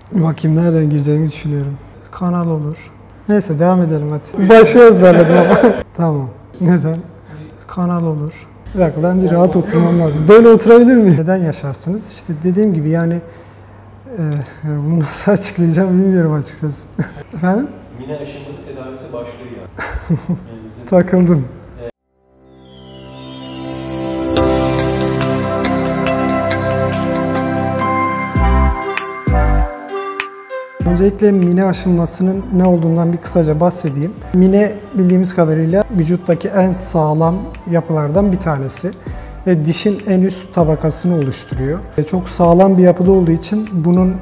Bakayım nereden gireceğimi düşünüyorum. Kanal olur. Neyse devam edelim hadi. Başı ezberledim ama. Tamam. Neden? Kanal olur. Bir dakika ben bir rahat oturmam lazım. Böyle oturabilir miyim? Neden yaşarsınız? İşte dediğim gibi yani bunu nasıl açıklayacağım bilmiyorum açıkçası. Efendim? Mine aşımının tedavisi başlıyor. Takıldım. Öncelikle mine aşınmasının ne olduğundan bir kısaca bahsedeyim. Mine bildiğimiz kadarıyla vücuttaki en sağlam yapılardan bir tanesi ve dişin en üst tabakasını oluşturuyor. Çok sağlam bir yapıda olduğu için bunun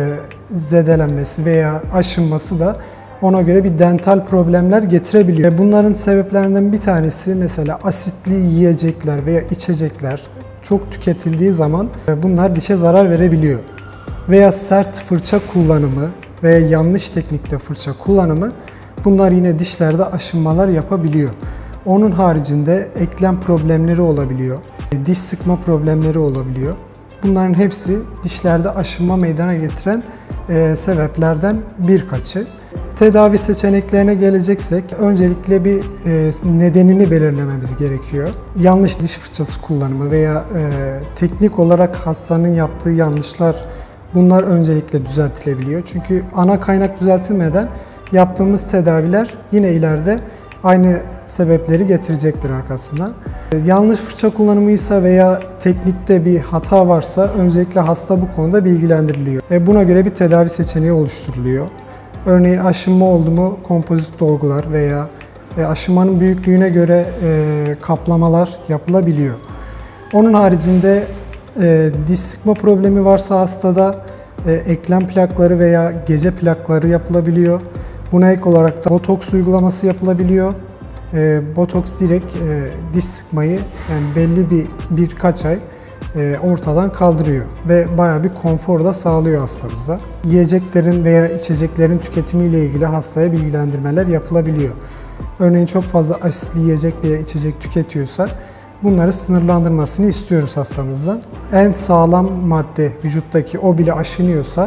zedelenmesi veya aşınması da ona göre bir dental problemler getirebiliyor. Bunların sebeplerinden bir tanesi mesela asitli yiyecekler veya içecekler çok tüketildiği zaman bunlar dişe zarar verebiliyor. Veya sert fırça kullanımı veya yanlış teknikte fırça kullanımı bunlar yine dişlerde aşınmalar yapabiliyor. Onun haricinde eklem problemleri olabiliyor, diş sıkma problemleri olabiliyor. Bunların hepsi dişlerde aşınma meydana getiren sebeplerden birkaçı. Tedavi seçeneklerine geleceksek öncelikle bir nedenini belirlememiz gerekiyor. Yanlış diş fırçası kullanımı veya teknik olarak hastanın yaptığı yanlışlar bunlar öncelikle düzeltilebiliyor. Çünkü ana kaynak düzeltilmeden yaptığımız tedaviler yine ileride aynı sebepleri getirecektir arkasından. Yanlış fırça kullanımıysa veya teknikte bir hata varsa öncelikle hasta bu konuda bilgilendiriliyor. Buna göre bir tedavi seçeneği oluşturuluyor. Örneğin aşınma oldu mu kompozit dolgular veya aşınmanın büyüklüğüne göre kaplamalar yapılabiliyor. Onun haricinde diş sıkma problemi varsa hastada eklem plakları veya gece plakları yapılabiliyor. Buna ek olarak da botoks uygulaması yapılabiliyor. Botoks direkt diş sıkmayı yani belli birkaç ay ortadan kaldırıyor ve bayağı bir konfor da sağlıyor hastamıza. Yiyeceklerin veya içeceklerin tüketimiyle ilgili hastaya bilgilendirmeler yapılabiliyor. Örneğin çok fazla asitli yiyecek veya içecek tüketiyorsa bunları sınırlandırmasını istiyoruz hastamızdan. En sağlam madde vücuttaki o bile aşınıyorsa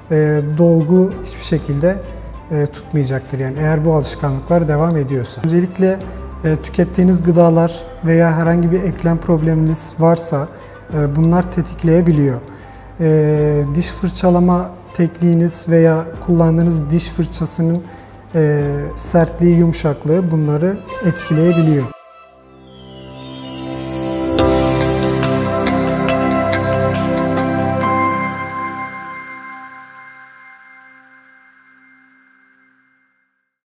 dolgu hiçbir şekilde tutmayacaktır. Yani eğer bu alışkanlıklar devam ediyorsa. Özellikle tükettiğiniz gıdalar veya herhangi bir eklem probleminiz varsa bunlar tetikleyebiliyor. Diş fırçalama tekniğiniz veya kullandığınız diş fırçasının sertliği, yumuşaklığı bunları etkileyebiliyor.